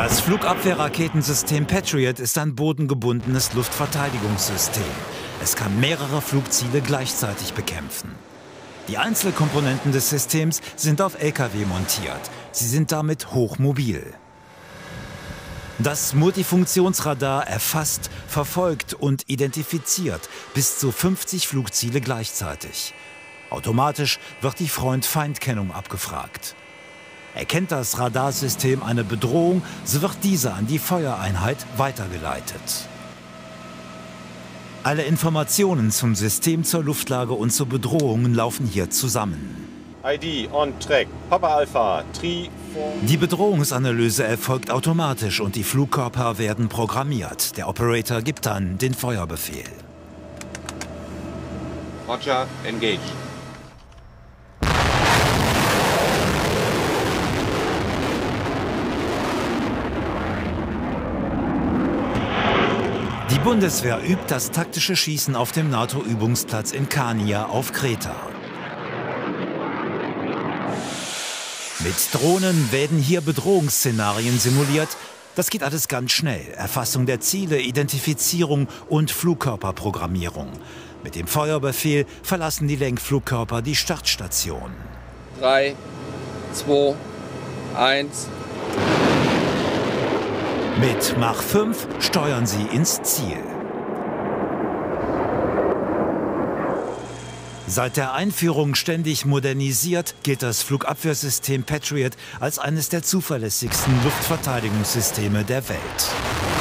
Das Flugabwehrraketensystem Patriot ist ein bodengebundenes Luftverteidigungssystem. Es kann mehrere Flugziele gleichzeitig bekämpfen. Die Einzelkomponenten des Systems sind auf Lkw montiert. Sie sind damit hochmobil. Das Multifunktionsradar erfasst, verfolgt und identifiziert bis zu 50 Flugziele gleichzeitig. Automatisch wird die Freund-Feind-Kennung abgefragt. Erkennt das Radarsystem eine Bedrohung, so wird diese an die Feuereinheit weitergeleitet. Alle Informationen zum System, zur Luftlage und zu Bedrohungen laufen hier zusammen. ID on track, Papa Alpha, 3, 4. Die Bedrohungsanalyse erfolgt automatisch und die Flugkörper werden programmiert. Der Operator gibt dann den Feuerbefehl. Roger, engage. Die Bundeswehr übt das taktische Schießen auf dem NATO-Übungsplatz in Kania auf Kreta. Mit Drohnen werden hier Bedrohungsszenarien simuliert. Das geht alles ganz schnell. Erfassung der Ziele, Identifizierung und Flugkörperprogrammierung. Mit dem Feuerbefehl verlassen die Lenkflugkörper die Startstation. 3, 2, 1. Mit Mach 5 steuern sie ins Ziel. Seit der Einführung ständig modernisiert, gilt das Flugabwehrsystem Patriot als eines der zuverlässigsten Luftverteidigungssysteme der Welt.